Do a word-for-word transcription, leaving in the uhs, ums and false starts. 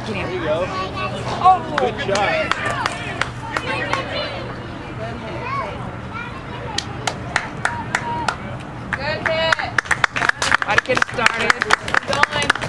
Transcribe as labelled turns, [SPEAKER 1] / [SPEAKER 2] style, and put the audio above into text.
[SPEAKER 1] There
[SPEAKER 2] you go.
[SPEAKER 1] Oh!
[SPEAKER 2] Good shot.
[SPEAKER 1] Good hit. I'd get it started. Going.